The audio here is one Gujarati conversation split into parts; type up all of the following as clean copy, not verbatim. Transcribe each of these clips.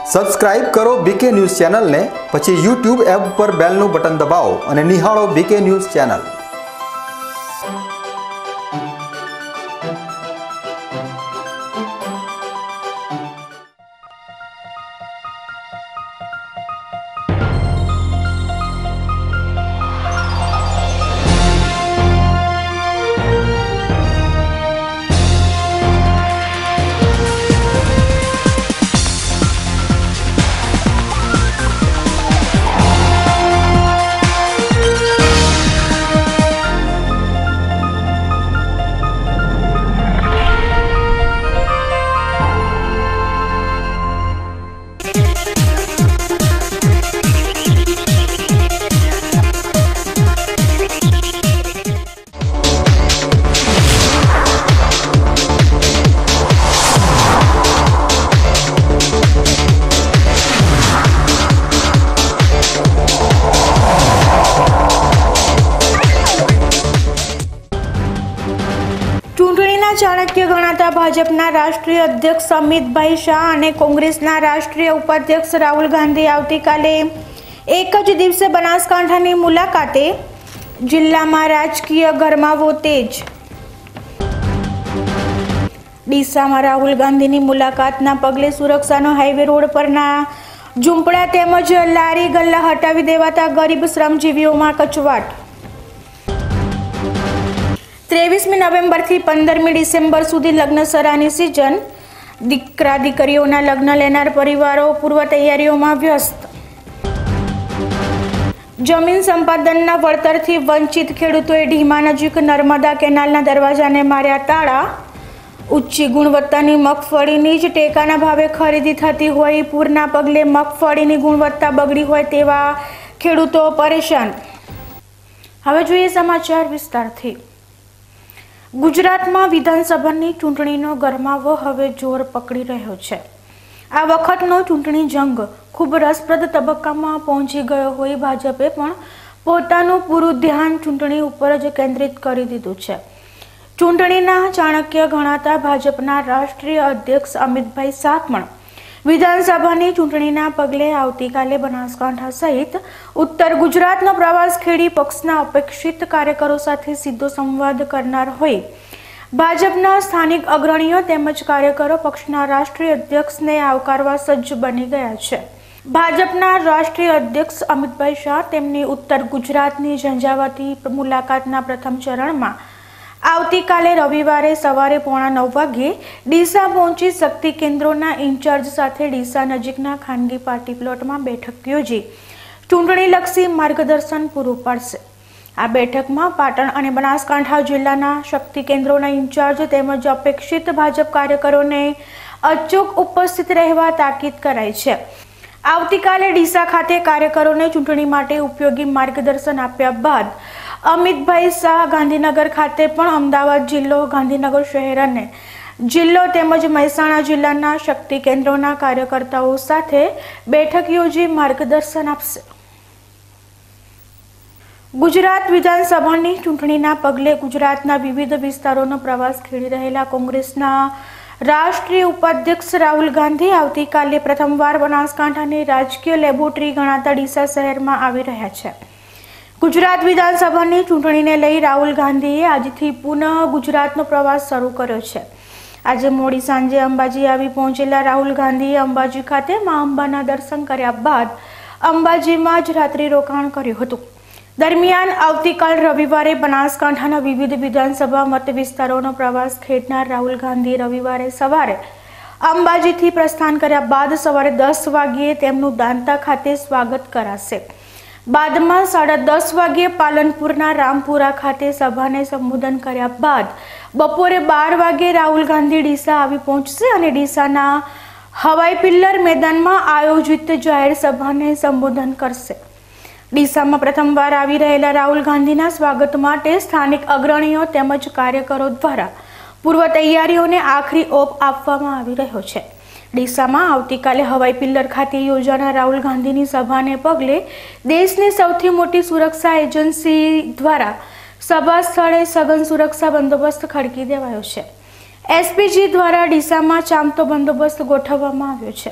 સબસ્ક્રાઇબ કરો બીકે ન્યૂઝ ચેનલને, પછી YouTube એપ પર બેલનું બટન દબાવો અને નિહાળો બીકે ન્યૂઝ ચેનલ। ચાણક્ય ગણાતા ભાજપના રાષ્ટ્રીય અધ્યક્ષ અમિતભાઈ શાહ અને કોંગ્રેસના રાષ્ટ્રીય ઉપાધ્યક્ષ રાહુલ ગાંધી આવતીકાલે એક જ દિવસે બનાસકાંઠાની મુલાકાતે। જિલ્લામાં રાજકીય ગરમાવો તેજ। ડીસામાં રાહુલ ગાંધીની મુલાકાતના પગલે સુરક્ષાનો હાઈવે રોડ પરના ઝૂંપડા તેમજ લારી ગલ્લા હટાવી દેવાતા ગરીબ શ્રમજીવીઓમાં કચવાટ। 23મી નવેમ્બરથી 15મી ડિસેમ્બર સુધી લગ્નસરાની સિઝન। દીકરા દીકરીઓના લગ્ન લેનાર પરિવારો પૂર્વ તૈયારીઓમાં વ્યસ્ત। જમીન સંપાદનના વળતરથી વંચિત ખેડૂતોએ ઢીમા નજીક નર્મદા કેનાલના દરવાજાને માર્યા તાળા। ઊંચી ગુણવત્તાની મગફળીની જ ટેકાના ભાવે ખરીદી થતી હોય, પૂરના પગલે મગફળીની ગુણવત્તા બગડી હોય તેવા ખેડૂતો પરેશાન। હવે જોઈએ સમાચાર વિસ્તારથી। ગુજરાતમાં વિધાનસભાની ચૂંટણીનો ગરમાવો હવે જોર પકડી રહ્યો છે। આ વખતનો ચૂંટણી જંગ ખૂબ રસપ્રદ તબક્કામાં પહોંચી ગયો હોય ભાજપે પણ પોતાનું પૂરું ધ્યાન ચૂંટણી ઉપર જ કેન્દ્રિત કરી દીધું છે। ચૂંટણીના ચાણક્ય ગણાતા ભાજપના રાષ્ટ્રીય અધ્યક્ષ અમિતભાઈ શાહ પણ વિધાનસભાની ચૂંટણીના પગલે આવતીકાલે બનાસકાંઠા સહિત ઉત્તર ગુજરાતનો પ્રવાસ ખેડી પક્ષના અપેક્ષિત કાર્યકરો સાથે સીધો સંવાદ કરનાર હોય ભાજપના સ્થાનિક અગ્રણીઓ તેમજ કાર્યકરો પક્ષના રાષ્ટ્રીય અધ્યક્ષને આવકારવા સજ્જ બની ગયા છે। ભાજપના રાષ્ટ્રીય અધ્યક્ષ અમિતભાઈ શાહ તેમની ઉત્તર ગુજરાતની ઝંઝાવાતી મુલાકાતના પ્રથમ ચરણમાં આવતીકાલે રવિવારે સવારે 8:45 વાગ્યે ડીસા પહોંચી શક્તિ કેન્દ્રોના ઇન્ચાર્જ સાથે ડીસા નજીકના ખાનગી પાર્ટી પ્લોટમાં બેઠક યોજી ચૂંટણીલક્ષી માર્ગદર્શન પૂરું પાડશે। આ બેઠકમાં પાટણ અને બનાસકાંઠા જિલ્લાના શક્તિ કેન્દ્રોના ઇન્ચાર્જ તેમજ અપેક્ષિત ભાજપ કાર્યકરોને અચૂક ઉપસ્થિત રહેવા તાકીદ કરાઈ છે। આવતીકાલે ડીસા ખાતે કાર્યકરોને ચૂંટણી માટે ઉપયોગી માર્ગદર્શન આપ્યા બાદ અમિતભાઈ શાહ ગાંધીનગર ખાતે પણ અમદાવાદ જિલ્લો, ગાંધીનગર શહેર અને જિલ્લો તેમજ મહેસાણા જિલ્લાના શક્તિ કેન્દ્રોના કાર્યકર્તાઓ સાથે બેઠક યોજી માર્ગદર્શન આપશે। ગુજરાત વિધાનસભાની ચૂંટણીના પગલે ગુજરાતના વિવિધ વિસ્તારોનો પ્રવાસ ખેડી રહેલા કોંગ્રેસના રાષ્ટ્રીય ઉપાધ્યક્ષ રાહુલ ગાંધી આવતીકાલે પ્રથમવાર બનાસકાંઠાની રાજકીય લેબોરેટરી ગણાતા ડીસા શહેરમાં આવી રહ્યા છે। ગુજરાત વિધાનસભાની ચૂંટણીને લઈ રાહુલ ગાંધીએ આજથી પુનઃ ગુજરાતનો પ્રવાસ શરૂ કર્યો છે। આજે મોડી સાંજે અંબાજી આવી પહોંચેલા રાહુલ ગાંધીએ અંબાજી ખાતે મા અંબાના દર્શન કર્યા બાદ અંબાજીમાં જ રાત્રિ રોકાણ કર્યું હતું। દરમિયાન આવતીકાલ રવિવારે બનાસકાંઠાના વિવિધ વિધાનસભા મત વિસ્તારોનો પ્રવાસ ખેડનાર રાહુલ ગાંધી રવિવારે સવારે અંબાજીથી પ્રસ્થાન કર્યા બાદ સવારે 10 વાગ્યે તેમનું દાંતા ખાતે સ્વાગત કરાશે। બાદમાં 10:30 વાગ્યે પાલનપુરના રામપુરા ખાતે સભાને સંબોધન કર્યા બાદ બપોરે 12 વાગ્યે રાહુલ ગાંધી ડીસા આવી પહોંચશે અને ડીસાના હવાઈ પિલ્લર મેદાનમાં આયોજિત જાહેર સભાને સંબોધન કરશે। ડીસામાં પ્રથમવાર આવી રહેલા રાહુલ ગાંધીના સ્વાગત માટે સ્થાનિક અગ્રણીઓ તેમજ કાર્યકરો દ્વારા પૂર્વ તૈયારીઓને આખરી ઓપ આપવામાં આવી રહ્યો છે। ડીસામાં આવતીકાલે હવાઈ પિલ્લર ખાતે યોજાનાર રાહુલ ગાંધીની સભાને પગલે દેશની સૌથી મોટી સુરક્ષા એજન્સી દ્વારા સભા સ્થળે સઘન સુરક્ષા બંદોબસ્ત ખડકી દેવાયો છે। એસપીજી દ્વારા ડીસામાં ચાંપતો બંદોબસ્ત ગોઠવવામાં આવ્યો છે।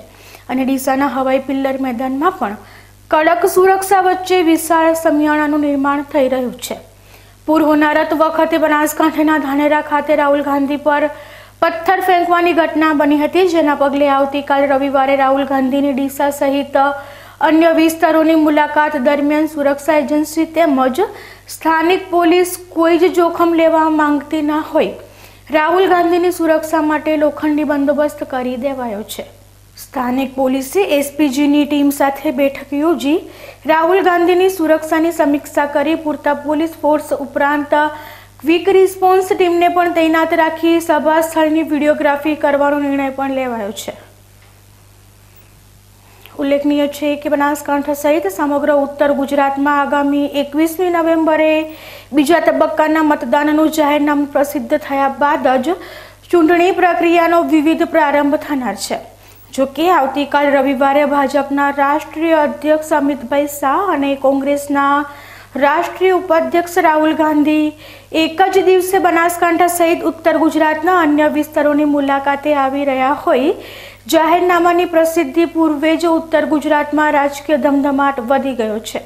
અને ડીસાના હવાઈ પિલ્લર મેદાનમાં પણ કડક સુરક્ષા વચ્ચે વિશાળ સમિયાણાનું નિર્માણ થઈ રહ્યું છે. પૂર હોનારત વખતે બનાસકાંઠાના ધાનેરા ખાતે રાહુલ ગાંધી પર પથ્થર ફેંકવાની ઘટના બની હતી, જેના પગલે આવતીકાલ રવિવારે રાહુલ ગાંધીની ડીસા સહિત અન્ય વિસ્તારોની મુલાકાત દરમિયાન સુરક્ષા એજન્સી તેમજ સ્થાનિક પોલીસ કોઈ જ જોખમ લેવા માંગતી ન હોય રાહુલ ગાંધીની સુરક્ષા માટે લોખંડી બંદોબસ્ત કરી દેવાયો છે. સ્થાનિક પોલીસે એસપીજીની ટીમ સાથે બેઠક યોજી રાહુલ ગાંધીની સુરક્ષાની સમીક્ષા કરી પૂરતા પોલીસ ફોર્સ ઉપરાંત ક્વિક રિસ્પોન્સ ટીમને પણ તૈનાત રાખી સભા સ્થળની વિડીયોગ્રાફી કરવાનો નિર્ણય પણ લેવાયો છે. ઉલ્લેખનીય છે કે બનાસકાંઠા સહિત સમગ્ર ઉત્તર ગુજરાતમાં આગામી 21મી નવેમ્બરે બીજા તબક્કાના મતદાનનું જાહેરનામું પ્રસિદ્ધ થયા બાદ જ ચૂંટણી પ્રક્રિયાનો વિવિધ પ્રારંભ થનાર છે. જોકે આવતીકાલ રવિવારે ભાજપના રાષ્ટ્રીય અધ્યક્ષ અમિતભાઈ શાહ અને કોંગ્રેસના રાષ્ટ્રીય ઉપાધ્યક્ષ રાહુલ ગાંધી એક જ દિવસે બનાસકાંઠા સહિત ઉત્તર ગુજરાતના અન્ય વિસ્તારોની મુલાકાતે આવી રહ્યા હોય જાહેરનામાની પ્રસિદ્ધિ પૂર્વે જ ઉત્તર ગુજરાતમાં રાજકીય ધમધમાટ વધી ગયો છે.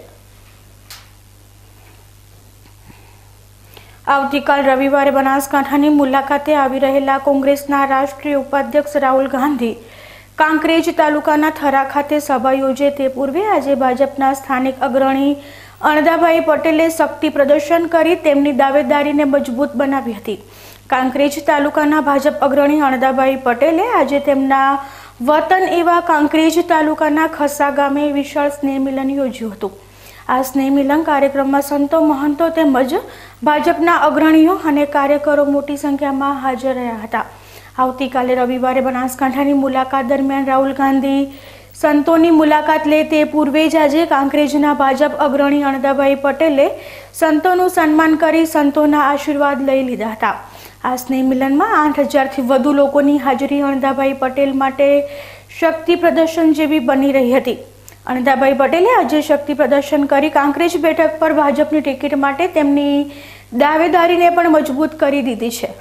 આવતીકાલ રવિવારે બનાસકાંઠાની મુલાકાતે આવી રહેલા કોંગ્રેસના રાષ્ટ્રીય ઉપાધ્યક્ષ રાહુલ ગાંધી કાંકરેજ તાલુકાના થરા ખાતે સભા યોજે તે પૂર્વે આજે ભાજપના સ્થાનિક અગ્રણી અણદાભાઈ પટેલે શક્તિ પ્રદર્શન કરી તેમની દાવેદારીને મજબૂત બનાવી હતી. કાંકરેજ તાલુકાના ભાજપ અગ્રણી અણદાભાઈ પટેલે આજે તેમના વતન એવા કાંકરેજ તાલુકાના ખસા ગામે વિશાળ સ્નેહ મિલન યોજ્યું હતું. આ સ્નેહ મિલન કાર્યક્રમમાં સંતો મહંતો તેમજ ભાજપના અગ્રણીઓ અને કાર્યકરો મોટી સંખ્યામાં હાજર રહ્યા હતા. આવતીકાલે રવિવારે બનાસકાંઠાની મુલાકાત દરમિયાન રાહુલ ગાંધી સંતોની મુલાકાત લે તે પૂર્વે જ આજે કાંકરેજના ભાજપ અગ્રણી અણદાભાઈ પટેલે સંતોનું સન્માન કરી સંતોના આશીર્વાદ લઈ લીધા હતા. આ સ્નેહ મિલનમાં 8,000થી વધુ લોકોની હાજરી અણદાભાઈ પટેલ માટે શક્તિ પ્રદર્શન જેવી બની રહી હતી. અણદાભાઈ પટેલે આજે શક્તિ પ્રદર્શન કરી કાંકરેજ બેઠક પર ભાજપની ટિકિટ માટે તેમની દાવેદારીને પણ મજબૂત કરી દીધી છે.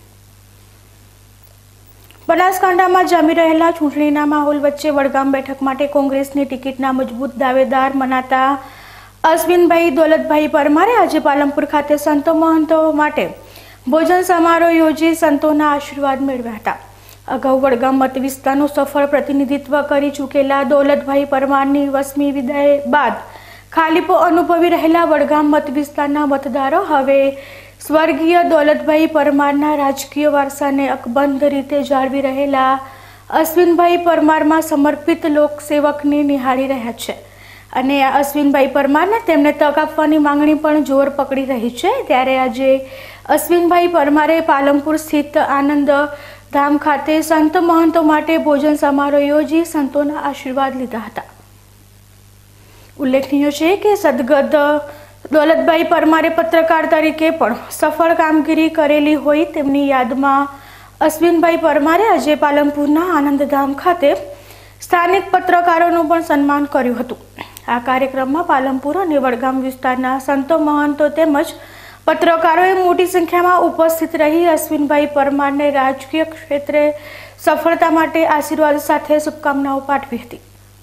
બનાસકાંઠામાં જામી રહેલા ચૂંટણીના માહોલ વચ્ચે વડગામ બેઠક માટે કોંગ્રેસની ટિકિટના મજબૂત દાવેદાર મનાતા અશ્વિનભાઈ દોલતભાઈ પરમારે આજે પાલનપુર ખાતે સંતો મહંતો માટે ભોજન સમારોહ યોજી સંતોના આશીર્વાદ મેળવ્યા હતા. અગાઉ વડગામ મત વિસ્તારનું સફળ પ્રતિનિધિત્વ કરી ચૂકેલા દોલતભાઈ પરમારની 20મી વિદાય બાદ ખાલીપો અનુભવી રહેલા વડગામ મત વિસ્તારના મતદારો હવે સ્વર્ગીય દોલતભાઈ પરમારના રાજકીય વારસાને અકબંધ રીતે જાળવી રહેલા અશ્વિનભાઈ પરમારમાં સમર્પિત લોકસેવકને નિહાળી રહ્યા છે અને આ અશ્વિનભાઈ પરમારને તેમને તક આપવાની માંગણી પણ જોર પકડી રહી છે. ત્યારે આજે અશ્વિનભાઈ પરમારે પાલનપુર સ્થિત આનંદ ધામ ખાતે સંત મહંતો માટે ભોજન સમારોહ યોજી સંતોના આશીર્વાદ લીધા હતા. ઉલ્લેખનીય છે કે સદગત દોલતભાઈ પરમારે પત્રકાર તરીકે પણ સફળ કામગીરી કરેલી હોય તેમની યાદમાં અશ્વિનભાઈ પરમારે આજે પાલનપુરના આનંદધામ ખાતે સ્થાનિક પત્રકારોનું પણ સન્માન કર્યું હતું. આ કાર્યક્રમમાં પાલનપુર અને વડગામ વિસ્તારના સંતો મહંતો તેમજ પત્રકારોએ મોટી સંખ્યામાં ઉપસ્થિત રહી અશ્વિનભાઈ પરમારને રાજકીય ક્ષેત્રે સફળતા માટે આશીર્વાદ સાથે શુભકામનાઓ પાઠવી હતી.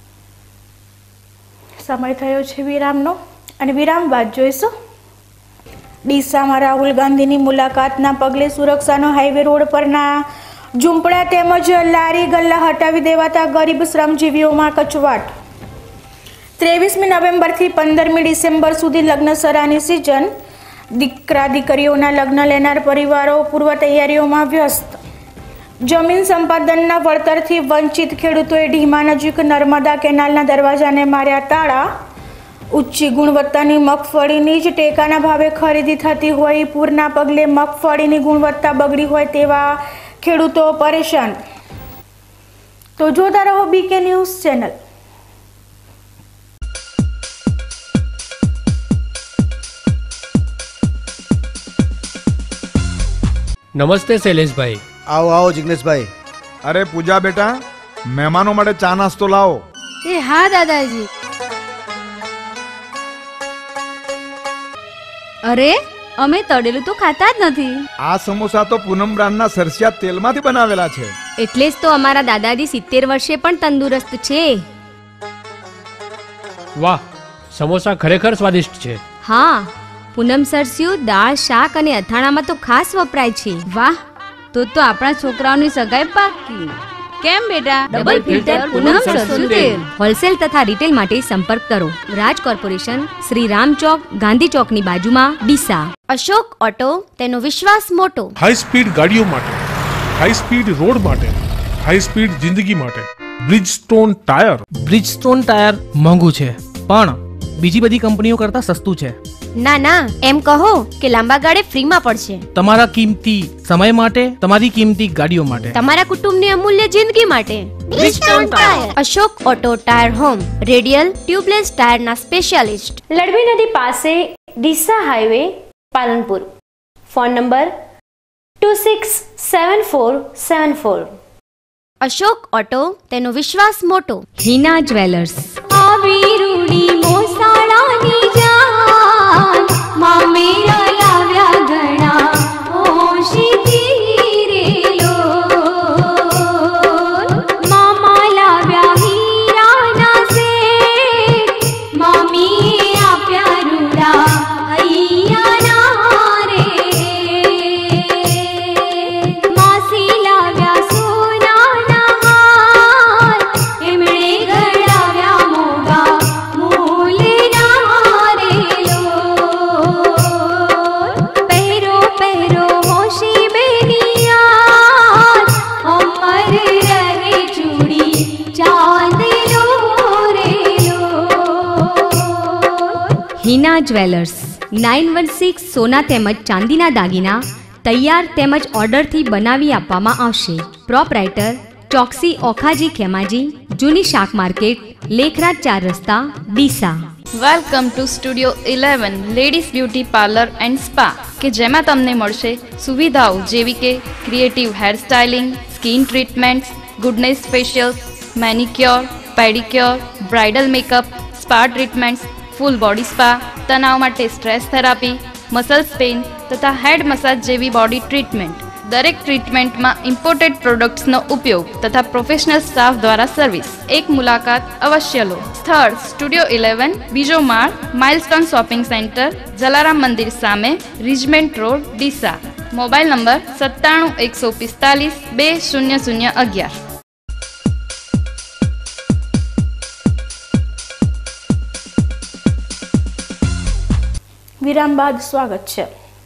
સમય થયો છે વિરામનો અને વિરામ બાદ જોઈશું. ડીસામાં રાહુલ ગાંધીની મુલાકાતના પગલે સુરક્ષાનો હાઈવે રોડ પરના ઝૂંપડા તેમજ લારી ગલ્લા હટાવી દેવાતા ગરીબ શ્રમજીવીઓમાં કચવાટ. 23મી નવેમ્બરથી 15મી ડિસેમ્બર સુધી લગ્નસરાની સિઝન. દીકરા દીકરીઓના લગ્ન લેનાર પરિવારો પૂર્વ તૈયારીઓમાં વ્યસ્ત. જમીન સંપાદનના વળતરથી વંચિત ખેડૂતોએ ઢીમા નજીક નર્મદા કેનાલના દરવાજાને માર્યા તાળા. ઉચ્ચ ગુણવત્તાની મગફળીની જ ટેકાના ભાવે ખરીદી થતી હોય પૂરના પગલે મગફળીની ગુણવત્તા બગડી હોય તેવા ખેડૂતો પરેશાન. તો જોતા રહો બીકે ન્યૂઝ ચેનલ. નમસ્તે શૈલેષભાઈ. આવો આવો જિગ્નેશભાઈ. અરે પૂજા બેટા, મહેમાનો માટે ચા નાસ્તો લાવો. એ હા દાદાજી. અરે અમે તળેલું તો ખાતા જ નથી. આ સમોસા તો પૂનમ બ્રાન્ડના સરસિયા તેલમાંથી બનાવેલા છે. એટલે જ તો અમારા દાદાજી 70 વર્ષે પણ તંદુરસ્ત છે. વાહ, સમોસા ખરેખર સ્વાદિષ્ટ છે. હા, પૂનમ સરસ્યું દાળ, શાક અને અથાણામાં તો ખાસ વપરાય છે. વાહ, તો આપણા છોકરાઓની સગાઈ પાકી. કેમ બેટા? ડબલ ફિલ્ટર પૂનમ સરસ્યું તેલ. હોલસેલ તથા રિટેલ માટે સંપર્ક કરો. રાજ કોર્પોરેશન, શ્રી રામ ચોક, ગાંધી ચોકની બાજુમાં, ડીસા. અશોક ઓટો, તેનો વિશ્વાસ મોટો. હાઈ સ્પીડ ગાડીઓ માટે, હાઈ સ્પીડ રોડ માટે, હાઈ સ્પીડ જિંદગી માટે બ્રિજસ્ટોન ટાયર. બ્રિજસ્ટોન ટાયર મોંઘું છે પણ બીજી બધી કંપનીઓ કરતાં સસ્તું છે. ના, એમ કહો કે લાંબા ગાળે ફ્રીમાં પડશે. તમારા કિંમતી સમય માટે, તમારી કિંમતી ગાડીઓ માટે, તમારા કુટુંબની અમૂલ્ય જિંદગી માટે. Bridgestone tyre. Ashok auto tyre home, radial tubeless ટાયરના સ્પેશિયાલિસ્ટ. લડવી નદી પાસે, Deesa highway, Palanpur. Phone number 267474. Ashok auto, તેનો વિશ્વાસ મોટો. હિના જ્વેલર્સ. આવી રૂડી મોસાળાની જાન, માં મેરા લાવ્યા ઘણા હોશીથી રેલો. મામા લાવ્યા હીરાના સેટ, મમ્મીએ આપ્યા રૂડા હૈયાના રે. માસી લાવ્યા સોનાના હાર, એમણે ઘડાવ્યા મોગા મૂલના રેલો. પહેરો હોશી બેનિયાર, અમર રહે ચૂડી ચાંદલો રેલો. હિના જ્વેલર્સ. 916 સોના તેમજ ચાંદીના દાગીના તૈયાર તેમજ ઓર્ડરથી બનાવી આપવામાં આવશે. પ્રોપરાઇટર ચોકસી ઓખાજી ખેમાજી, જૂની શાક માર્કેટ, લેખરાજ 4 રસ્તા, Deesa. Welcome to studio 11 ladies beauty parlour and spa, કે જેમાં તમને મળશે સુવિધાઓ જેવી કે creative hair styling, skin treatments, goodness facial, manicure, pedicure, bridal makeup, spa treatments, full body spa, તણાવ માટે સ્ટ્રેસ થેરાપી, મસલ્સ પેઇન તથા હેડ મસાજ જેવી બોડી ટ્રીટમેન્ટ. દરેક ટ્રીટમેન્ટમાં ઇમ્પોર્ટેડ પ્રોડક્ટ્સનો ઉપયોગ તથા પ્રોફેશનલ સ્ટાફ દ્વારા સર્વિસ. એક મુલાકાત અવશ્ય લો. સ્થળ સ્ટુડિયો 11, બીજો માળ, milestone shopping centre, Jalaram Mandir સામે, regiment road, Deesa. Mobile number 97 145 20011. વિરામ બાદ સ્વાગત છે.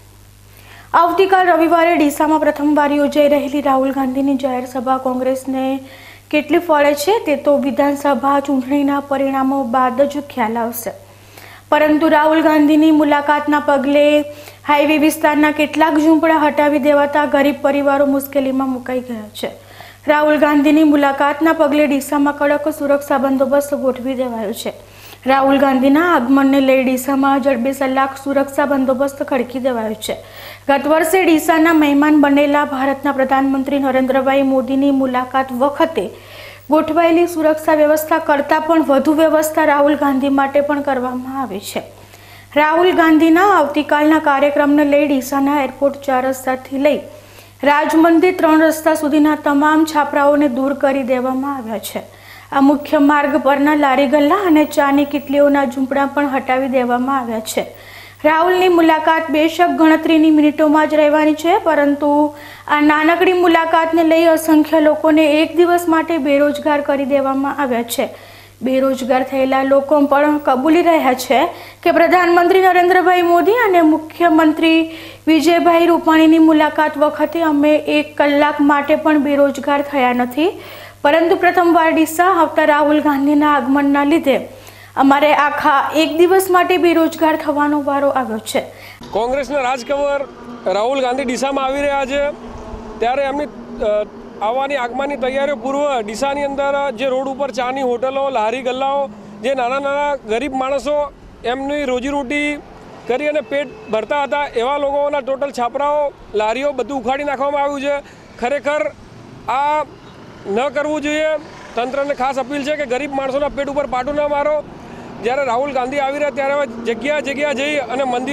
આવતીકાલ રવિવારે ડીસામાં પ્રથમવાર યોજાઈ રહેલી રાહુલ ગાંધીની જાહેર સભા કોંગ્રેસને કેટલી ફળે છે તે તો વિધાનસભા ચૂંટણીના પરિણામો બાદ જ ખ્યાલ આવશે. પરંતુ રાહુલ ગાંધીની મુલાકાતના પગલે હાઈવે વિસ્તારના કેટલાક ઝૂંપડા હટાવી દેવાતા ગરીબ પરિવારો મુશ્કેલીમાં મુકાઈ ગયા છે. રાહુલ ગાંધીની મુલાકાતના પગલે ડીસામાં કડક સુરક્ષા બંદોબસ્ત ગોઠવી દેવાયો છે. રાહુલ ગાંધીના આગમનને લઈ ડીસામાં જડબેસલાક સુરક્ષા બંદોબસ્ત ખડકી દેવાયો છે. ગત વર્ષે ડીસાના મહેમાન બનેલા ભારતના પ્રધાનમંત્રી નરેન્દ્રભાઈ મોદીની મુલાકાત વખતે ગોઠવાયેલી સુરક્ષા વ્યવસ્થા કરતાં પણ વધુ વ્યવસ્થા રાહુલ ગાંધી માટે પણ કરવામાં આવી છે. રાહુલ ગાંધીના આવતીકાલના કાર્યક્રમને લઈ ડીસાના એરપોર્ટ 4 રસ્તાથી લઈ રાજમંદિર 3 રસ્તા સુધીના તમામ છાપરાઓને દૂર કરી દેવામાં આવ્યા છે. આ મુખ્ય માર્ગ પરના લારી ગલ્લા અને ચાની કિટલીઓના ઝૂંપડા પણ હટાવી દેવામાં આવ્યા છે. રાહુલની મુલાકાત બેશક ગણતરીની મિનિટોમાં જ રહેવાની છે, પરંતુ આ નાનકડી મુલાકાતને લઈ અસંખ્ય લોકોને એક દિવસ માટે બેરોજગાર કરી દેવામાં આવ્યા છે. બેરોજગાર થયેલા લોકો પણ કબૂલી રહ્યા છે કે પ્રધાનમંત્રી નરેન્દ્રભાઈ મોદી અને મુખ્યમંત્રી વિજયભાઈ રૂપાણીની મુલાકાત વખતે અમે 1 કલાક માટે પણ બેરોજગાર થયા નથી, પરંતુ પ્રથમવાર ડીસા આવતા રાહુલ ગાંધીના આગમનના લીધે અમારે આખા 1 દિવસ માટે બેરોજગાર થવાનો વારો આવ્યો છે. કોંગ્રેસના રાજકમર રાહુલ ગાંધી ડીસામાં આવી રહ્યા છે, ત્યારે એમની આવવાની આગમનની તૈયારીઓ પૂર્વ ડીસાની અંદર જે રોડ ઉપર ચાની હોટલો, લારી ગલ્લાઓ, જે નાના નાના ગરીબ માણસો એમની રોજીરોટી કરી અને પેટ ભરતા હતા, એવા લોકોના ટોટલ છાપરાઓ, લારીઓ બધું ઉખાડી નાખવામાં આવ્યું છે. ખરેખર આ ન કરવું જોઈએ. તંત્રને ખાસ અપીલ છે કે ગરીબ માણસોના પેટ ઉપર પાટું ન મારો. જ્યારે રાહુલ ગાંધી આવી રહ્યા ત્યારે જગ્યા જઈ અને મંદિરો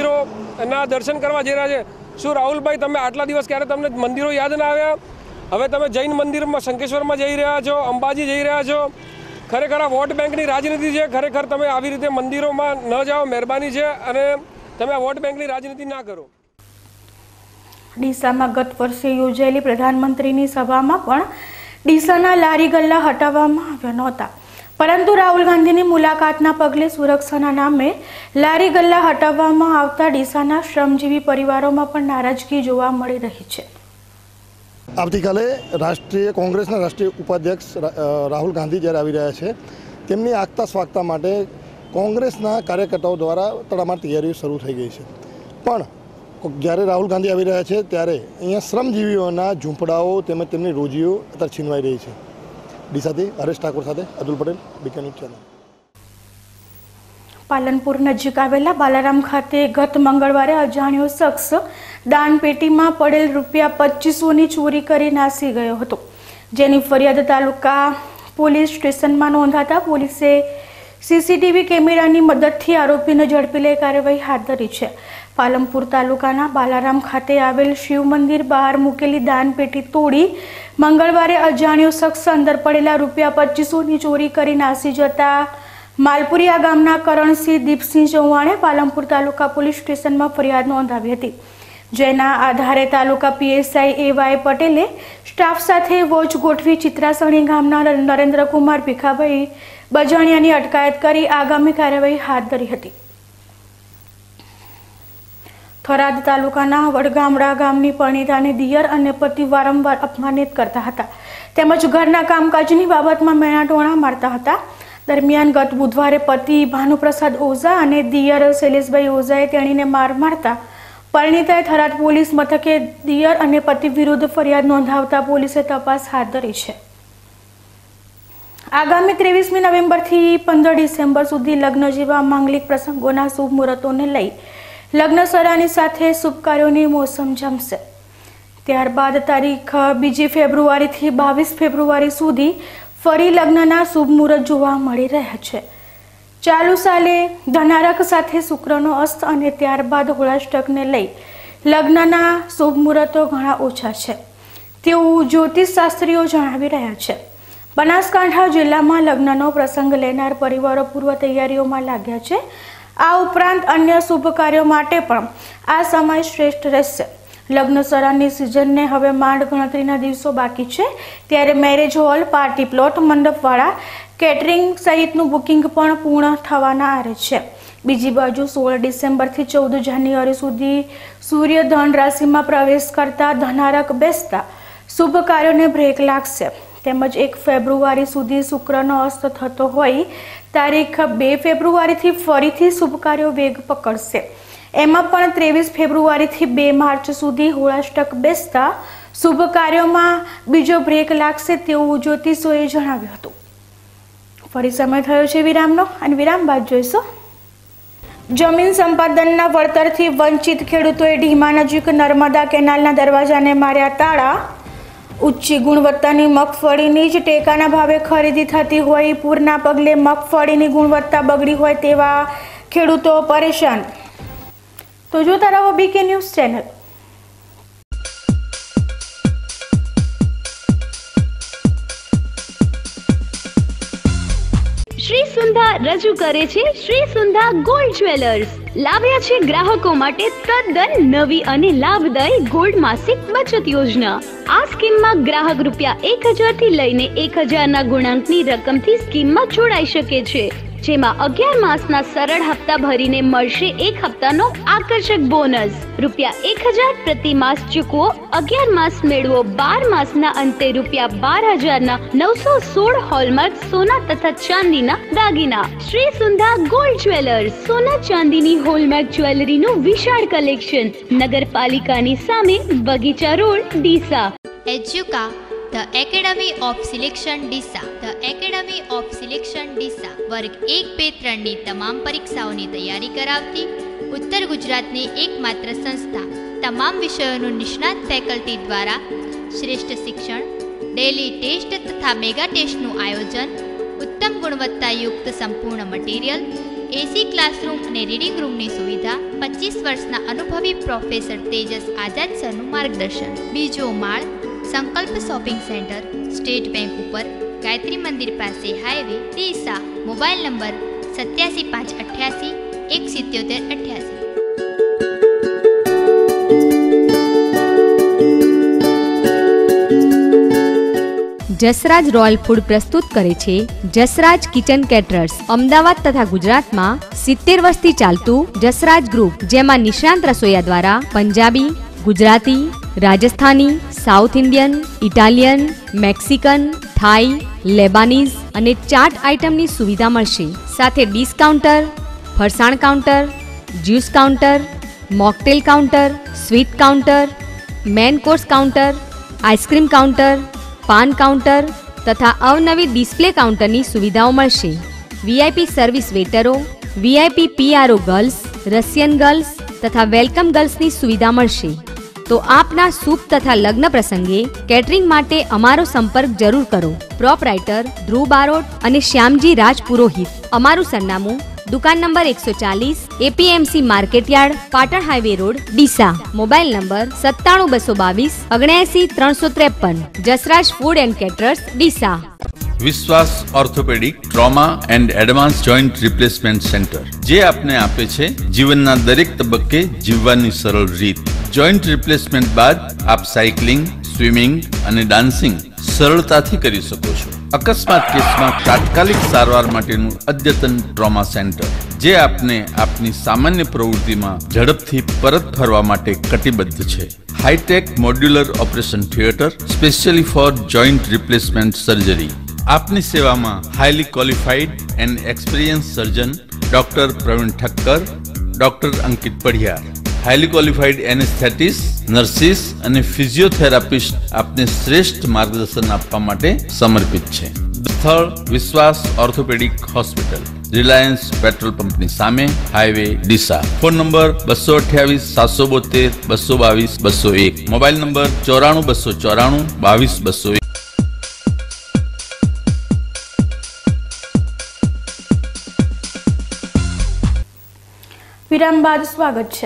ના દર્શન કરવા જઈ રહ્યા છે. શું રાહુલભાઈ, તમે આટલા દિવસ ક્યારે તમને મંદિરો યાદ ના આવ્યા? હવે તમે જૈન મંદિરમાં શંકેશ્વરમાં જઈ રહ્યા છો, અંબાજી જઈ રહ્યા છો. ખરેખર આ વોટ બેંકની રાજનીતિ છે. ખરેખર તમે આવી રીતે મંદિરોમાં ન જાઓ, મહેરબાની છે, અને તમે આ વોટ બેંકની રાજનીતિ ના કરો. ડીસામાં ગત વર્ષે યોજાયેલી પ્રધાનમંત્રીની સભામાં પણ ડીસાના લારી ગલ્લા હટાવવામાં આવ્યા નહોતા, પરંતુ રાહુલ ગાંધીની મુલાકાતના પગલે સુરક્ષાના નામે લારી ગલ્લા હટાવવામાં આવતા ડીસાના શ્રમજીવી પરિવારોમાં પણ નારાજગી જોવા મળી રહી છે. આવતીકાલે રાષ્ટ્રીય કોંગ્રેસના રાષ્ટ્રીય ઉપાધ્યક્ષ રાહુલ ગાંધી જ્યારે આવી રહ્યા છે, તેમની આગતા સ્વાગતા માટે કોંગ્રેસના કાર્યકર્તાઓ દ્વારા તડામાર તૈયારીઓ શરૂ થઈ ગઈ છે. પણ જ્યારે રાહુલ ગાંધી આવી રહ્યા છે ત્યારે અહીંયા શ્રમજીવીઓના ઝૂંપડાઓ તેમજ તેમની રોજીઓ અત્યારે છીનવાઈ રહી છે. ડીસાથી હરેશ ઠાકોર સાથે Atul Patel, BK news channel. Palanpur નજીક આવેલા બાલારામ ખાતે ગત મંગળવારે અજાણ્યો શખ્સ દાનપેટીમાં પડેલ ₹2500ની ચોરી કરી નાસી ગયો હતો, જેની ફરિયાદ તાલુકા પોલીસ સ્ટેશનમાં નોંધાતા પોલીસે સીસીટીવી કેમેરાની મદદથી આરોપીને ઝડપી લઈ કાર્યવાહી હાથ ધરી છે. પાલનપુર તાલુકાના બાલારામ ખાતે આવેલ શિવ મંદિર બહાર મૂકેલી દાનપેટી તોડી મંગળવારે અજાણ્યો શખ્સ અંદર પડેલા ₹2500ની ચોરી કરી નાસી જતા માલપુરિયા ગામના કરણસિંહ દીપસિંહ ચૌહાણે પાલનપુર તાલુકા પોલીસ સ્ટેશનમાં ફરિયાદ નોંધાવી હતી, જેના આધારે તાલુકા પીએસઆઈ એવાય પટેલે સ્ટાફ સાથે વોચ ગોઠવી ચિત્રાસણી ગામના નરેન્દ્રકુમાર ભીખાભાઈ બજાણિયાની અટકાયત કરી આગામી કાર્યવાહી હાથ ધરી હતી. થરાદ તાલુકાના વડગામડા ગામની પરણિતાને દિયર અને પતિ વારંવાર અપમાનિત કરતા હતા, તેમજ ઘરના કામકાજની બાબતમાં મેણાટોણા મારતા હતા. દરમિયાન ગત બુધવારે પતિ ભાનુપ્રસાદ ઓઝા અને દિયર શૈલેષભાઈ ઓઝાએ તેણીને માર મારતા પરણિતાએ થરાદ પોલીસ મથકે દિયર અને પતિ વિરુદ્ધ ફરિયાદ નોંધાવતા પોલીસે તપાસ હાથ ધરી છે. આગામી 23મી નવેમ્બરથી 15 ડિસેમ્બર સુધી લગ્ન જેવા માંગલિક પ્રસંગોના શુભ મુહૂર્તોને લઈ લગ્નસરાની સાથે શુભ કાર્યોની મોસમ જમશે. ત્યારબાદ તારીખ 2 ફેબ્રુઆરીથી 22 ફેબ્રુઆરી સુધી ફરી લગ્નના શુભ મુહૂર્ત જોવા મળી રહ્યા છે. ચાલુ સાલે ધનારક સાથે શુક્રનો અસ્ત અને ત્યારબાદ હોળાષ્ટકને લઈ લગ્નના શુભ મુહૂર્તો ઘણા ઓછા છે તેવું જ્યોતિષશાસ્ત્રીઓ જણાવી રહ્યા છે. બનાસકાંઠા જિલ્લામાં લગ્નનો પ્રસંગ લેનાર પરિવારો પૂર્વ તૈયારીઓમાં લાગ્યા છે. આ ઉપરાંત અન્ય શુભ કાર્યો માટે પણ આ સમય શ્રેષ્ઠ રહેશે. લગ્નસરાની સિઝનને હવે માંડ ગણતરીના દિવસો બાકી છે, ત્યારે મેરેજ હોલ, પાર્ટી પ્લોટ, મંડપવાળા, કેટરિંગ સહિતનું બુકિંગ પણ પૂર્ણ થવાના આરે છે. બીજી બાજુ 16 ડિસેમ્બરથી 14 જાન્યુઆરી સુધી સૂર્ય ધન રાશિમાં પ્રવેશ કરતા ધનારક બેસતા શુભ કાર્યોને બ્રેક લાગશે, તેમજ 1 ફેબ્રુઆરી સુધી શુક્રનો અસ્ત થતો હોય તારીખ 2 ફેબ્રુઆરીથી ફરીથી શુભ કાર્યો વેગ પકડશે. એમાં પણ 23 ફેબ્રુઆરીથી 2 માર્ચ સુધી હોળાષ્ટક બેસતા શુભ કાર્યોમાં બીજો બ્રેક લાગશે તેવું જ્યોતિષોએ જણાવ્યું હતું. ફરી સમય થયો છે વિરામનો, અને વિરામ બાદ જોઈશું. જમીન સંપાદનના વળતરથી વંચિત ખેડૂતોએ ઢીમા નજીક નર્મદા કેનાલના દરવાજાને માર્યા તાળા. ઉચ્ચ ગુણવત્તાની મગફળીની જ ટેકાના ભાવે ખરીદી થતી હોય, પૂરના પગલે મગફળીની ગુણવત્તા બગડી હોય તેવા ખેડૂતો પરેશાન. તો જોતા રહો BK news channel. Shri Sundha રજૂ કરે છે શ્રી સુંધા ગોલ્ડ જ્વેલર્સ. લાવ્યા છે ગ્રાહકો માટે તદ્દન નવી અને લાભદાયી ગોલ્ડ માસિક બચત યોજના. આ સ્કીમમાં ગ્રાહક ₹1000 થી લઈને 1000ના ગુણાંકની રકમથી સ્કીમમાં જોડાઈ શકે છે, જેમાં 11 માસના સરળ હપ્તા ભરીને મળશે 1 હપ્તાનો આકર્ષક બોનસ. ₹1000 પ્રતિ માસ ચૂકવો, 11 માસ મેળવો. 12 માસના અંતે ₹12000ના 916 હોલમાર્ક સોના તથા ચાંદીના દાગીના. Shri Sundha gold jewellers. સોના ચાંદીની હોલમાર્ક જ્વેલરીનું વિશાળ કલેક્શન. નગરપાલિકાની સામે, બગીચા road, Deesa. Educa, The Academy of Selection Deesa. The Academy of Selection Deesa વર્ગ 1, 2, 3ની તમામ પરીક્ષાઓની તૈયારી કરાવતી ઉત્તર ગુજરાતની એકમાત્ર સંસ્થા. તમામ વિષયોનું નિષ્ણાત ફેકલ્ટી દ્વારા શ્રેષ્ઠ શિક્ષણ, ડેલી ટેસ્ટ તથા મેગા ટેસ્ટનું આયોજન, ઉત્તમ ગુણવત્તાયુક્ત સંપૂર્ણ મટીરિયલ, એસી ક્લાસરૂમ અને રીડિંગ રૂમની સુવિધા, 25 વર્ષના અનુભવી પ્રોફેસર તેજસ આઝાદ સરનું માર્ગદર્શન. બીજો માળ, સંકલ્પ શોપિંગ સેન્ટર, સ્ટેટ બેંક ઉપર, ગાયત્રી મંદિર પાસે, highway, Deesa. Mobile number 87 588 177 88. Jasraj royal food પ્રસ્તુત કરે છે જસરાજ કિચન કેટરર્સ. અમદાવાદ તથા ગુજરાતમાં 70 વર્ષથી ચાલતું જસરાજ ગ્રુપ, જેમાં નિષ્ણાંત રસોઈયા દ્વારા Punjabi, Gujarati, Rajasthani, south Indian, Italian, Mexican, Thai, Lebanese અને ચાટ આઇટમની સુવિધા મળશે. સાથે ડિસ્કાઉન્ટર, ફરસાણ counter, juice counter, mocktail counter, sweet counter, main course counter, ice cream counter, પાન કાઉન્ટર તથા અવનવી ડિસ્પ્લે કાઉન્ટરની સુવિધાઓ મળશે. વીઆઈપી સર્વિસ વેટરો, VIP PRO girls, Russian girls તથા વેલકમ ગર્લ્સની સુવિધા મળશે. તો આપના શુભ તથા લગ્ન પ્રસંગે કેટરિંગ માટે અમારો સંપર્ક જરૂર કરો. પ્રોપરાઇટર ધ્રુવ બારોટ અને શ્યામજી રાજ પુરોહિત. અમારું સરનામું દુકાન number 140, APMC market yard, Patan highway road, Deesa. Mobile number 97 222 79 353. Jasraj food and caterers, Deesa. Vishwas orthopaedic trauma and advance joint replacement centre, જે આપને આપે છે જીવનના દરેક તબક્કે જીવવાની સરળ રીત. જોઈન્ટ રિપ્લેસમેન્ટ બાદ આપ સાયકલિંગ, સ્વિમિંગ અને ડાન્સિંગ સરળતાથી કરી શકો છો. અકસ્માત કેસમાં તાત્કાલિક સારવાર માટેનું અદ્યતન ટ્રોમા સેન્ટર, જે આપને આપની સામાન્ય પ્રવૃત્તિમાં ઝડપથી પરત ફરવા માટે કટિબદ્ધ છે. Hi tech modular operation theatre, specially for joint replacement surgery. આપની સેવામાં highly qualified and experience surgeon doctor Pravin Thakkar, doctor Ankit Padhiyar, highly qualified anaesthetist, nurses અને ફિઝિયોથેરાપિસ્ટ આપને શ્રેષ્ઠ માર્ગદર્શન આપવા માટે સમર્પિત છે. સ્થળ વિશ્વાસ ઓર્થોપેડિક હોસ્પિટલ, રિલાયન્સ પેટ્રોલ પંપની સામે, highway, Deesa. Phone number 228 772 222 201. Mobile number 94 294 22 201. વિરામ બાદ સ્વાગત છે.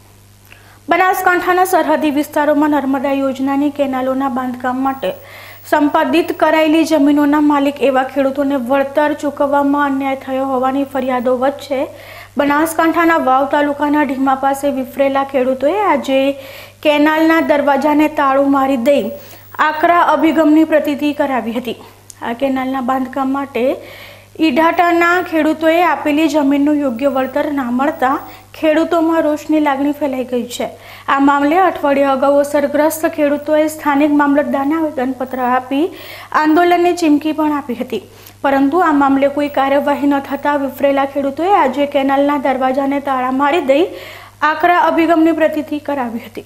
બનાસકાંઠાના સરહદી વિસ્તારોમાં નર્મદા યોજનાની કેનાલોના બાંધકામ માટે સંપાદિત કરાયેલી જમીનોના માલિક એવા ખેડૂતોને વળતર ચૂકવવામાં અન્યાય થયો હોવાની ફરિયાદો વચ્ચે બનાસકાંઠાના વાવ તાલુકાના ઢીમા પાસે વિફરેલા ખેડૂતોએ આજે કેનાલના દરવાજાને તાળું મારી દઈ આકરા અભિગમની પ્રતીતિ કરાવી હતી. આ કેનાલના બાંધકામ માટે ઈઢાટાના ખેડૂતોએ આપેલી જમીનનું યોગ્ય વળતર ના મળતા ખેડૂતોમાં રોષની લાગણી ફેલાઈ ગઈ છે. આ મામલે અઠવાડિયા અગાઉ અસરગ્રસ્ત ખેડૂતોએ સ્થાનિક મામલતદારને આવેદનપત્ર આપી આંદોલનની ચીમકી પણ આપી હતી, પરંતુ આ મામલે કોઈ કાર્યવાહી ન થતા વિફરેલા ખેડૂતોએ આજે કેનાલના દરવાજાને તાળા મારી દઈ આકરા અભિગમની પ્રતીતિ કરાવી હતી.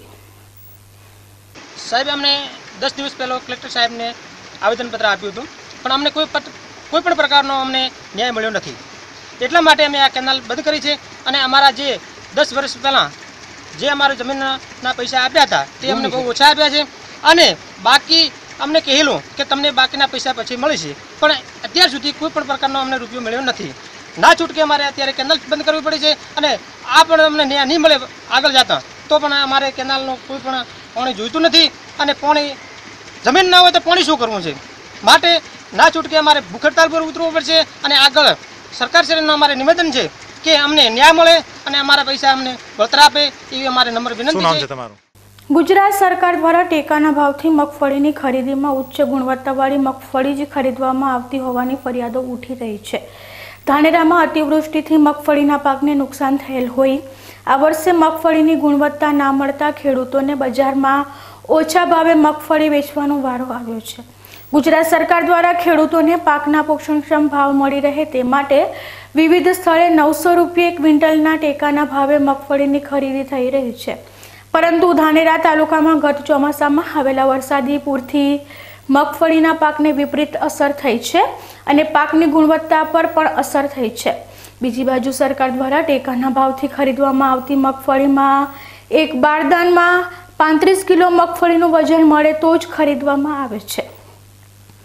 સાહેબ, અમને 10 દિવસ પહેલા કલેક્ટર સાહેબને આવેદનપત્ર આપ્યું હતું, પણ અમને કોઈ પણ પ્રકારનો અમને ન્યાય મળ્યો નથી. એટલા માટે અમે આ કેનાલ બંધ કરી છે અને અમારા જે 10 વર્ષ પહેલાં જે અમારા જમીનના પૈસા આપ્યા હતા તે અમને બહુ ઓછા આપ્યા છે અને બાકી અમને કહેલું કે તમને બાકીના પૈસા પછી મળશે, પણ અત્યાર સુધી કોઈ પણ પ્રકારનો અમને રૂપિયો મળ્યો નથી. ના છૂટકે અમારે અત્યારે કેનાલ બંધ કરવી પડી છે અને આ પણ અમને ન્યાય નહીં મળે આગળ જતા તો પણ અમારે કેનાલનો કોઈ પણ પાણી જોઈતું નથી અને પાણી જમીન ના હોય તો પાણી શું કરવું છે. માટે ના છૂટકે અમારે ભૂખ હડતાલ પર ઉતરવું પડશે અને આગળ સરકારશ્રીનું અમારે નિવેદન છે કે અમને ન્યાય મળે અને અમારા પૈસા અમને વળતર આપે એવી અમારે નમ્ર વિનંતી છે. ગુજરાત સરકાર દ્વારા ટેકાના ભાવથી મગફળીની ખરીદીમાં ઉચ્ચ ગુણવત્તાવાળી મગફળી જ ખરીદવામાં આવતી હોવાની ફરિયાદો ઉઠી રહી છે. ધાનેરામાં અતિવૃષ્ટિથી મગફળીના પાકને નુકસાન થયેલ હોય આ વર્ષે મગફળીની ગુણવત્તા ના મળતા ખેડૂતોને બજારમાં ઓછા ભાવે મગફળી વેચવાનો વારો આવ્યો છે. ગુજરાત સરકાર દ્વારા ખેડૂતોને પાકના પોષણક્ષમ ભાવ મળી રહે તે માટે વિવિધ સ્થળે 900 રૂપિયા ક્વિન્ટલના ટેકાના ભાવે મગફળીની ખરીદી થઈ રહી છે, પરંતુ ધાનેરા તાલુકામાં ગત ચોમાસામાં આવેલા વરસાદી પૂરથી મગફળીના પાકને વિપરીત અસર થઈ છે અને પાકની ગુણવત્તા પર પણ અસર થઈ છે. બીજી બાજુ સરકાર દ્વારા ટેકાના ભાવથી ખરીદવામાં આવતી મગફળીમાં એક બારદાનમાં 35 કિલો મગફળીનું વજન મળે તો જ ખરીદવામાં આવે છે.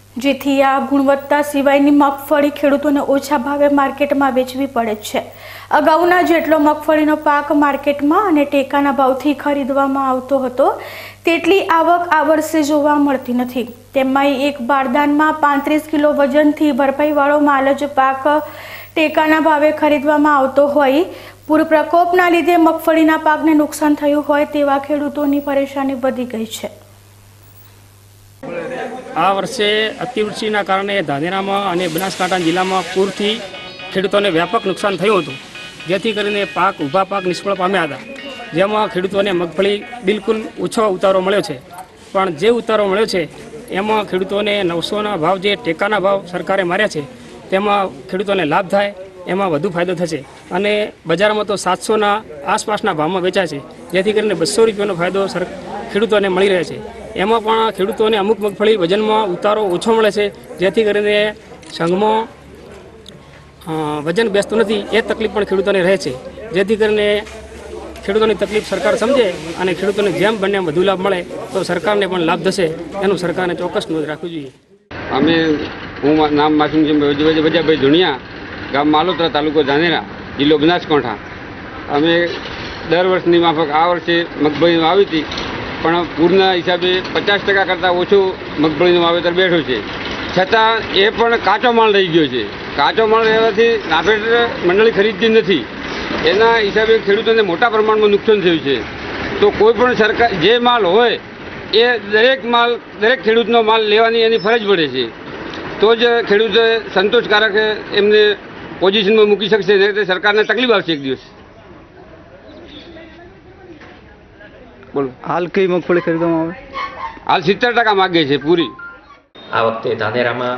જેથી આ ગુણવત્તા સિવાયની મગફળી ખેડૂતોને ઓછા ભાવે માર્કેટમાં વેચવી પડે છે. અગાઉના જેટલો મગફળીનો પાક માર્કેટમાં અને ટેકાના ભાવથી ખરીદવામાં આવતો હતો તેટલી આવક આ વર્ષે જોવા મળતી નથી. તેમાં એક બારદાનમાં 35 કિલો વજનથી ભરપાઈવાળો માલ જ પાક ટેકાના ભાવે ખરીદવામાં આવતો હોય પૂર પ્રકોપના લીધે મગફળીના પાકને નુકસાન થયું હોય તેવા ખેડૂતોની પરેશાની વધી ગઈ છે. આ વર્ષે અતિવૃષ્ટિના કારણે ધાનેરામાં અને બનાસકાંઠા જિલ્લામાં પૂરથી ખેડૂતોને વ્યાપક નુકસાન થયું હતું, જેથી કરીને ઊભા પાક નિષ્ફળ પામ્યા હતા. જેમાં ખેડૂતોને મગફળી બિલકુલ ઓછો ઉતારો મળ્યો છે. પણ જે ઉતારો મળ્યો છે એમાં ખેડૂતોને 900ના ભાવ જે ટેકાના ભાવ સરકારે માર્યા છે તેમાં ખેડૂતોને લાભ થાય એમાં વધુ ફાયદો થશે. અને બજારમાં તો 700ના આસપાસના ભાવમાં વેચાય છે, જેથી કરીને 200 રૂપિયાનો ફાયદો ખેડૂતોને મળી રહે છે. એમાં પણ ખેડૂતોને અમુક મગફળી વજનમાં ઉતારો ઓછો મળે છે, જેથી કરીને સંઘમાં વજન બેસતું નથી. એ તકલીફ પણ ખેડૂતોને રહે છે, જેથી કરીને ખેડૂતોની તકલીફ સરકાર સમજે અને ખેડૂતોને જેમ બને એમ વધુ લાભ મળે તો સરકારને પણ લાભ થશે. એનું સરકારને ચોક્કસ નોંધ રાખવી જોઈએ. હું નામ માસુમ વજાભાઈ ધુણિયા, ગામ માલોતરા, તાલુકો ધાનેરા, જિલ્લો બનાસકાંઠા. અમે દર વર્ષની માફક આ વર્ષે મગફળી વાવી હતી, પણ પૂરના હિસાબે 50% કરતાં ઓછું મગફળીનું વાવેતર બેઠું છે. છતાં એ પણ કાચો માલ રહી ગયો છે. કાચો માલ રહેવાથી નાફેડ મંડળી ખરીદતી નથી. એના હિસાબે ખેડૂતોને મોટા પ્રમાણમાં નુકસાન થયું છે. તો કોઈ પણ સરકાર જે માલ હોય એ દરેક ખેડૂતનો માલ લેવાની એની ફરજ પડે છે. તો જ ખેડૂતો સંતોષકારક એમને પોઝિશનમાં મૂકી શકશે, નહીં તો સરકારને તકલીફ આવશે એક દિવસ. બોલો, હાલ કઈ મગફળી ખરીદવામાં આવે? હાલ 70% માગે છે પૂરી. આ વખતે ધાનેરામાં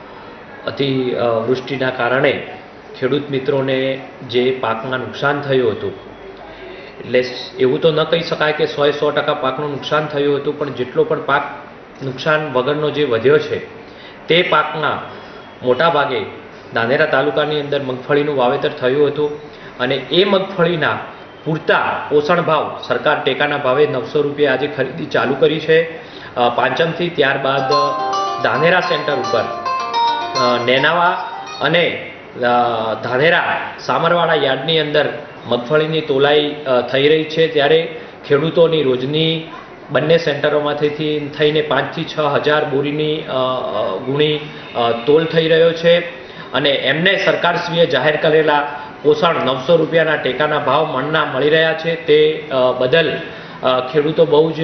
અતિવૃષ્ટિના કારણે ખેડૂત મિત્રોને જે પાકમાં નુકસાન થયું હતું, એટલે એવું તો ન કહી શકાય કે 100% પાકનું નુકસાન થયું હતું, પણ જેટલો પણ પાક નુકસાન વગરનો જે વધ્યો છે તે પાકના મોટા ભાગે ધાનેરા તાલુકાની અંદર મગફળીનું વાવેતર થયું હતું. અને એ મગફળીના પૂરતા પોષણ ભાવ સરકાર ટેકાના ભાવે 900 રૂપિયા આજે ખરીદી ચાલુ કરી છે પાંચમથી. ત્યારબાદ ધાનેરા સેન્ટર ઉપર નેનાવા અને ધાનેરા સામરવાડા યાર્ડની અંદર મગફળીની તોલાઈ થઈ રહી છે. ત્યારે ખેડૂતોની રોજની બંને સેન્ટરોમાંથી થઈને 5 થી 6 હજાર બોરીની ગુણી તોલ થઈ રહ્યો છે. અને એમને સરકારશ્રીએ જાહેર કરેલા પોષણ 900 રૂપિયાના ટેકાના ભાવ મણના મળી રહ્યા છે. તે બદલ ખેડૂતો બહુ જ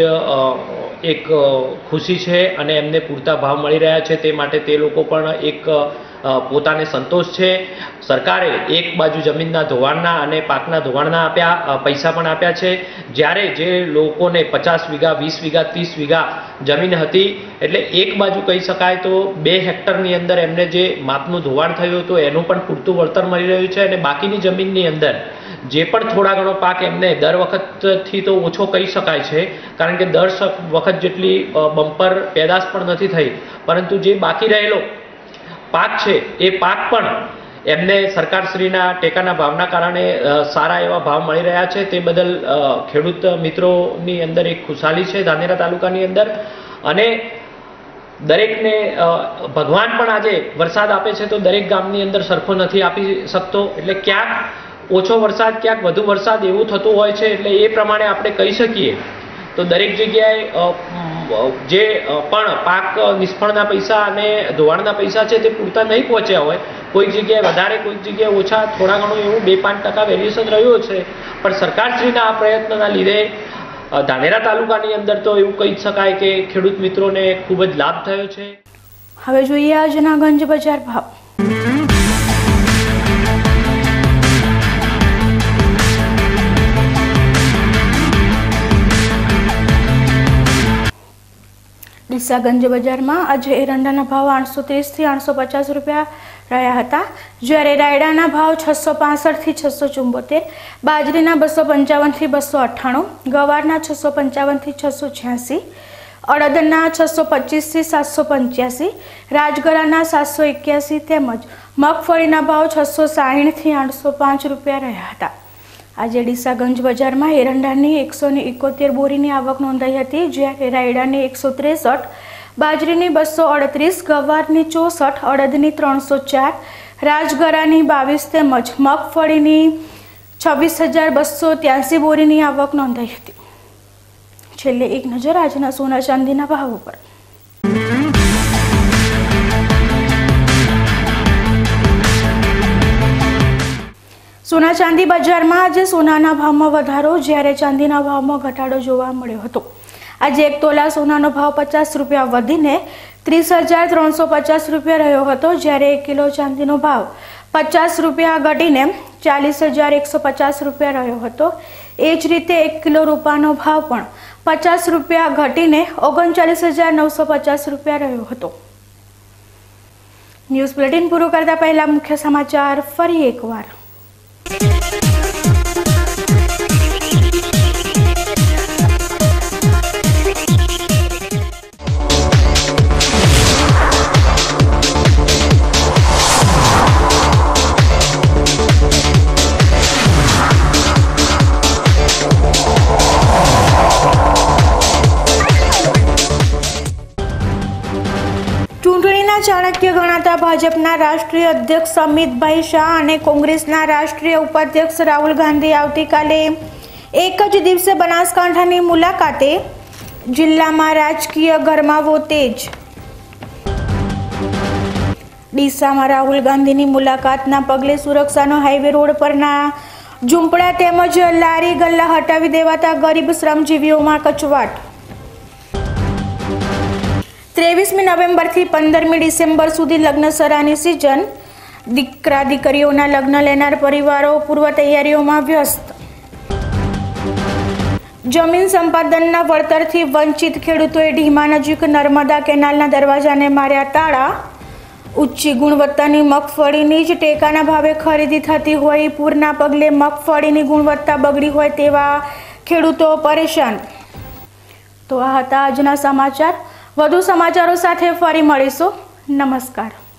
એક ખુશી છે અને એમને પૂરતા ભાવ મળી રહ્યા છે. તે માટે તે લોકો પણ એક પોતાને સંતોષ છે. સરકારે એક બાજુ જમીનના ધોવાણના અને પાકના ધોવાણના પૈસા પણ આપ્યા છે, જ્યારે જે લોકોને 50 વીઘા 20 વીઘા 30 વીઘા જમીન હતી, એટલે એક બાજુ કહી શકાય તો 2 હેક્ટરની અંદર એમને જે માપનું ધોવાણ થયું હતું એનું પણ પૂરતું વળતર મળી રહ્યું છે. અને બાકીની જમીનની અંદર જે પણ થોડા ઘણો પાક એમને દર વખતથી તો ઓછો કહી શકાય છે, કારણ કે દર વખત જેટલી બમ્પર પેદાશ પણ નથી થઈ, પરંતુ જે બાકી રહેલો પાક છે એ પાક પણ એમને સરકારશ્રીના ટેકાના ભાવના કારણે સારા એવા ભાવ મળી રહ્યા છે. તે બદલ ખેડૂત મિત્રોની અંદર એક ખુશાલી છે ધાનેરા તાલુકાની અંદર. અને દરેકને ભગવાન પણ આજે વરસાદ આપે છે તો દરેક ગામની અંદર સરખો નથી આપી શકતો. એટલે ક્યાંક ઓછો વરસાદ, ક્યાંક વધુ વરસાદ એવું થતું હોય છે. એટલે એ પ્રમાણે આપણે કહી શકીએ તો દરેક જગ્યાએ જે પણ પાક નિષ્ફળના પૈસા અને ધોવાણના પૈસા છે તે પૂરતા નહીં પહોંચ્યા હોય. કોઈક જગ્યાએ વધારે, કોઈક જગ્યાએ ઓછા, થોડા ઘણું એવું 2-5% વેરિએશન રહ્યું છે. પણ સરકારશ્રીના આ પ્રયત્નના લીધે ધાનેરા તાલુકાની અંદર તો એવું કહી શકાય કે ખેડૂત મિત્રોને ખૂબ જ લાભ થયો છે. હવે જોઈએ આજના ગંજ બજાર ભાવ. ડીસાગંજ બજારમાં આજે એરંડાના ભાવ 830 થી 850 રૂપિયા રહ્યા હતા, જ્યારે રાયડાના ભાવ 665 થી 674, બાજરીના 255 થી 298, ગવારના 655 થી 686, અડદના 625 થી 785, રાજગરાના 781 તેમજ મગફળીના ભાવ 660 થી 805 રૂપિયા રહ્યા હતા. આજે ડીસાગંજ બજારમાં એરંડાની 171 બોરીની આવક નોંધાઈ હતી, જ્યારે રાયડાની 163, બાજરીની 238, ગવારની 64, અડદની 304, રાજગરાની 22 તેમજ મગફળીની 26,283 બોરીની આવક નોંધાઈ હતી. છેલ્લે એક નજર આજના સોના ચાંદીના ભાવ ઉપર. સોના ચાંદી બજારમાં આજે સોનાના ભાવમાં વધારો જ્યારે ચાંદીના ભાવમાં ઘટાડો જોવા મળ્યો હતો. આજે 1 તોલા સોનાનો ભાવ 50 રૂપિયા વધીને 30,350 રૂપિયા રહ્યો હતો, જ્યારે 1 કિલો ચાંદીનો ભાવ 50 રૂપિયા ઘટીને 40,150 રૂપિયા રહ્યો હતો. એ જ રીતે 1 કિલો રૂપાનો ભાવ પણ 50 રૂપિયા ઘટીને 39,950 રૂપિયા રહ્યો હતો. ન્યૂઝ બુલેટિન પૂરું કરતા પહેલા મુખ્ય સમાચાર ફરી એકવાર. ચૂંટણીના ચાણક્ય ગણાતા ભાજપના રાષ્ટ્રીય અધ્યક્ષ અમિતભાઈ શાહ અને કોંગ્રેસના રાષ્ટ્રીય ઉપાધ્યક્ષ રાહુલ ગાંધી આવતીકાલે એક જ દિવસે બનાસકાંઠાની મુલાકાતે. જિલ્લામાં રાજકીય ગરમાવો તેજ. ડીસામાં રાહુલ ગાંધીની મુલાકાતના પગલે સુરક્ષાનો હાઈવે રોડ પરના ઝૂંપડા તેમજ લારી ગલ્લા હટાવી દેવાતા ગરીબ શ્રમજીવીઓમાં કચવાટ. 23મી નવેમ્બરથી 15મી ડિસેમ્બર સુધી લગ્નસરાની સિઝન. દીકરા દીકરીઓના લગ્ન લેનાર પરિવારો પૂર્વ તૈયારીઓમાં વ્યસ્ત. જમીન સંપાદનના વળતરથી વંચિત ખેડૂતોએ ઢીમા નજીક નર્મદા કેનાલના દરવાજાને માર્યા તાળા. ઉચ્ચી ગુણવત્તાની મગફળીની જ ટેકાના ભાવે ખરીદી થતી હોય, પૂરના પગલે મગફળીની ગુણવત્તા બગડી હોય તેવા ખેડૂતો પરેશાન. તો આ હતા આજના સમાચાર. વધુ સમાચારો સાથે ફરી મળીશું. નમસ્કાર.